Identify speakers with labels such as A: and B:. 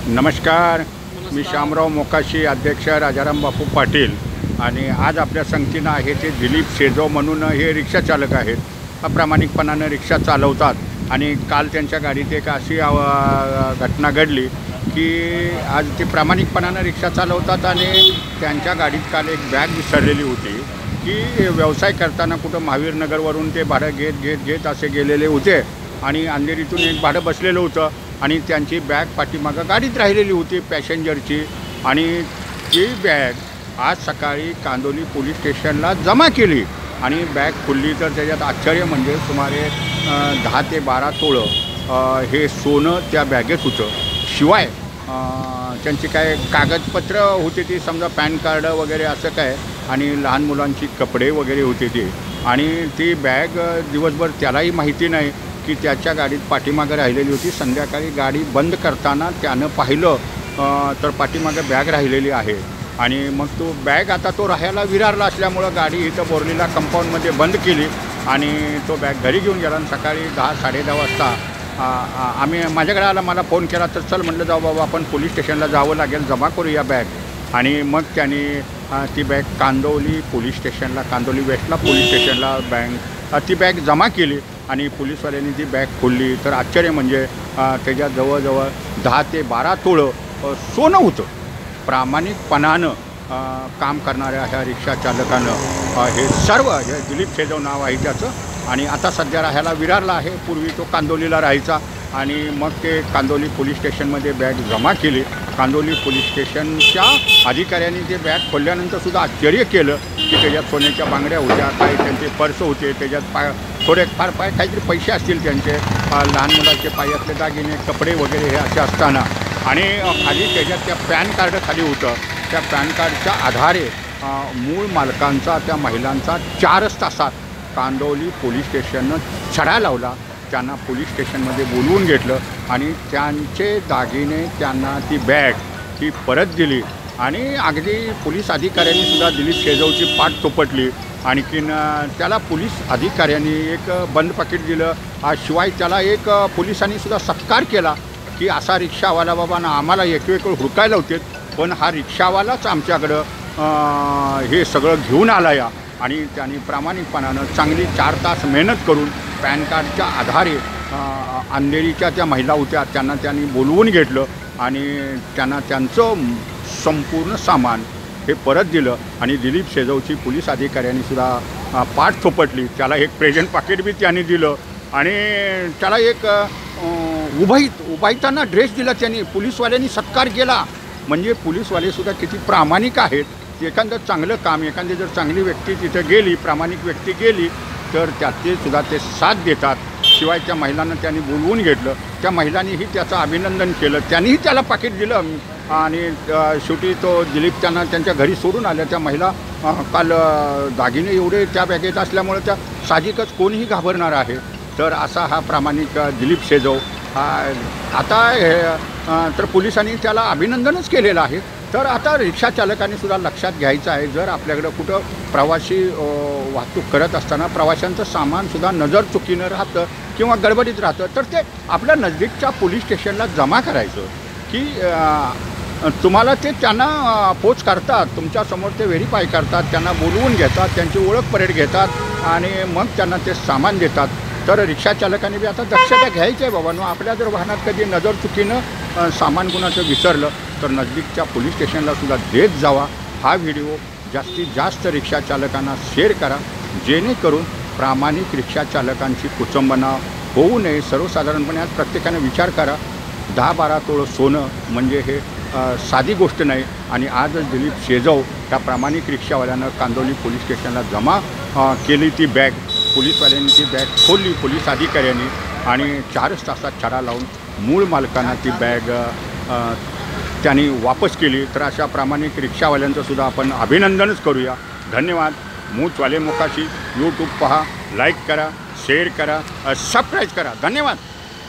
A: नमस्कार, मी श्यामराव मोकाशी, अध्यक्ष राजाराम बापू पाटील. आणि आज आपल्या संगतीनं आहे ते दिलीप शेजो म्हणून हे रिक्षा चालक आहेत. प्रामाणिकपणानं रिक्षा चालवतात. आणि काल त्यांच्या गाडीत एक अशी घटना घडली की आज ते प्रामाणिकपणानं रिक्षा चालवतात आणि त्यांच्या गाडीत काल एक बॅग विसरलेली होती की व्यवसाय करताना कुठं महावीर नगरवरून ते भाडं घेत असे गेलेले होते आणि अंधेरीतून एक भाडं बसलेलं होतं आणि त्यांची बॅग पाठीमागं गाडीत राहिलेली होती पॅसेंजरची. आणि ती बॅग आज सकाळी कांदोली पोलीस स्टेशनला जमा केली आणि बॅग खुलली तर त्याच्यात आश्चर्य म्हणजे सुमारे 10 ते 12 तोळं हे सोनं त्या बॅगेत होतं. शिवाय त्यांची काय कागदपत्र होती ती, समजा पॅन कार्ड वगैरे असं काय, आणि लहान मुलांची कपडे वगैरे होते ते. आणि ती बॅग दिवसभर त्यालाही माहिती नाही की त्याच्या गाडीत पाठीमागं राहिलेली होती. संध्याकाळी गाडी बंद करताना त्यानं पाहिलं तर पाठीमागं बॅग राहिलेली आहे. आणि मग तो बॅग आता तो राहायला विरारला असल्यामुळं गाडी इथं बोर्लीला कंपाऊंडमध्ये बंद केली आणि तो बॅग घरी घेऊन गेला. आणि सकाळी 10-10:30 वाजता माझ्याकडे आला, मला फोन केला. तर चल म्हटलं जाऊ बाबा, आपण पोलीस स्टेशनला जावं लागेल, जमा करूया बॅग. आणि मग त्यांनी ती बॅग कांदोली पोलीस स्टेशनला, कांदोली वेस्टला पोलीस स्टेशनला ती बॅग जमा केली. आणि पोलीसवाल्यांनी ती बॅग खोलली तर आश्चर्य म्हणजे त्याच्या जवळजवळ 10 ते 12 तोळं सोनं होतं. प्रामाणिकपणानं काम करणाऱ्या ह्या रिक्षा चालकानं हे सर्व, हे दिलीप शेजो नाव आहे त्याचं, आणि आता सध्या राहायला विरारला आहे. पूर्वी तो कांदोलीला राहायचा. आणि मग ते कांदोली पोलीस स्टेशनमध्ये बॅग जमा केली. कांदोली पोलीस स्टेशनच्या अधिकाऱ्यांनी ते बॅग खोलल्यानंतर सुद्धा आश्चर्य केलं की त्याच्यात सोन्याच्या बांगड्या होत्या, काही त्यांचे पर्स होते, त्याच्यात थोडे फार काहीतरी पैसे असतील त्यांचे, लहान मुलाचे पायातले दागिने, कपडे वगैरे हे असे असताना. आणि खाली त्याच्यात त्या पॅन कार्ड खाली होतं. त्या पॅन कार्डच्या आधारे मूळ मालकांचा, त्या महिलांचा 4च तासात कांदोली पोलीस स्टेशननं छडा लावला. त्यांना पोलीस स्टेशनमध्ये बोलवून घेतलं आणि त्यांचे दागिने, त्यांना ती बॅग ही परत दिली. आणि अगदी पोलीस अधिकाऱ्यांनीसुद्धा दिलीप शेजोची पाठ थोपटली. आणखीन त्याला पोलीस अधिकाऱ्यांनी एक बंद पाकीट दिलं. शिवाय त्याला एक पोलिसांनीसुद्धा सत्कार केला की असा रिक्षावाला बाबा ना, आम्हाला एक हुडकायला होते, पण हा रिक्षावालाच आमच्याकडं हे सगळं घेऊन आला या. आणि त्यांनी प्रामाणिकपणानं चांगली 4 तास मेहनत करून पॅन कार्डच्या आधारे अंधेरीच्या त्या महिला होत्या त्यांनी बोलवून घेतलं आणि त्यांना त्यांचं संपूर्ण सामान हे परत दिलं. आणि दिलीप शेजोची पोलीस अधिकाऱ्यांनीसुद्धा पाठ थोपटली. त्याला एक प्रेझेंट पाकिट बी त्यांनी दिलं आणि त्याला एक उभाईताना ड्रेस दिला त्यांनी. पोलीसवाल्यांनी सत्कार केला. म्हणजे पोलीसवालेसुद्धा किती प्रामाणिक आहेत. एखादं चांगलं काम, एखादी जर चांगली व्यक्ती तिथं गेली, प्रामाणिक व्यक्ती गेली, तर त्यातलेसुद्धा ते साथ देतात. शिवाय त्या महिलांना त्यांनी बोलवून घेतलं. त्या महिलांनीही त्याचं अभिनंदन केलं. त्यांनीही त्याला पाकिट दिलं. आणि शेवटी तो दिलीप त्यांना त्यांच्या घरी सोडून आल्या. त्या महिला काल दागिने एवढे त्या बॅगेत असल्यामुळे त्या साहजिकच कोणीही घाबरणार आहे. तर असा हा प्रामाणिक दिलीप शेजो आता तर पोलिसांनी त्याला अभिनंदनच केलेलं आहे. तर आता रिक्षा चालकांनीसुद्धा लक्षात घ्यायचं आहे, जर आपल्याकडं कुठं प्रवासी वाहतूक करत असताना प्रवाशांचं सामानसुद्धा नजर चुकीनं राहतं किंवा गडबडीत राहतं, तर ते आपल्या नजदीकच्या पोलीस स्टेशनला जमा करायचं की तुम्हाला ते त्यांना पोच करतात, तुमच्यासमोर ते व्हेरीफाय करतात, त्यांना बोलवून घेतात, त्यांची ओळख परेड घेतात आणि मग त्यांना ते सामान देतात. तर रिक्षा चालकांनी बी आता दक्षता घ्यायची आहे बाबांनो. आपल्या जर वाहनात कधी नजर चुकीनं सामान कुणाचं विसरलं तर नजदीकच्या पोलीस स्टेशनलासुद्धा देत जावा. हा व्हिडिओ जास्तीत जास्त रिक्षा चालकांना शेअर करा, जेणेकरून प्रामाणिक रिक्षा चालकांची कुचंबना होऊ नये. सर्वसाधारणपणे आज प्रत्येकाने विचार करा, 10-12 तोळं सोनं म्हणजे हे साधी गोष्ट नाही. आणि आजच दिलीप शेजो ह्या प्रामाणिक रिक्षावाल्यानं कांदोली पोलीस स्टेशनला जमा केली ती बॅग. पोलीसवाल्यांनी ती बॅग खोलली, पोलीस अधिकाऱ्यांनी, आणि 4च तासात छडा लावून मूळ मालकांना ती बॅग त्यांनी वापस केली. तर अशा प्रामाणिक रिक्षावाल्यांचंसुद्धा आपण अभिनंदनच करूया. धन्यवाद. मूचवाले मोकाशी यूट्यूब पहा, लाईक करा, शेअर करा, सबस्क्राईब करा. धन्यवाद.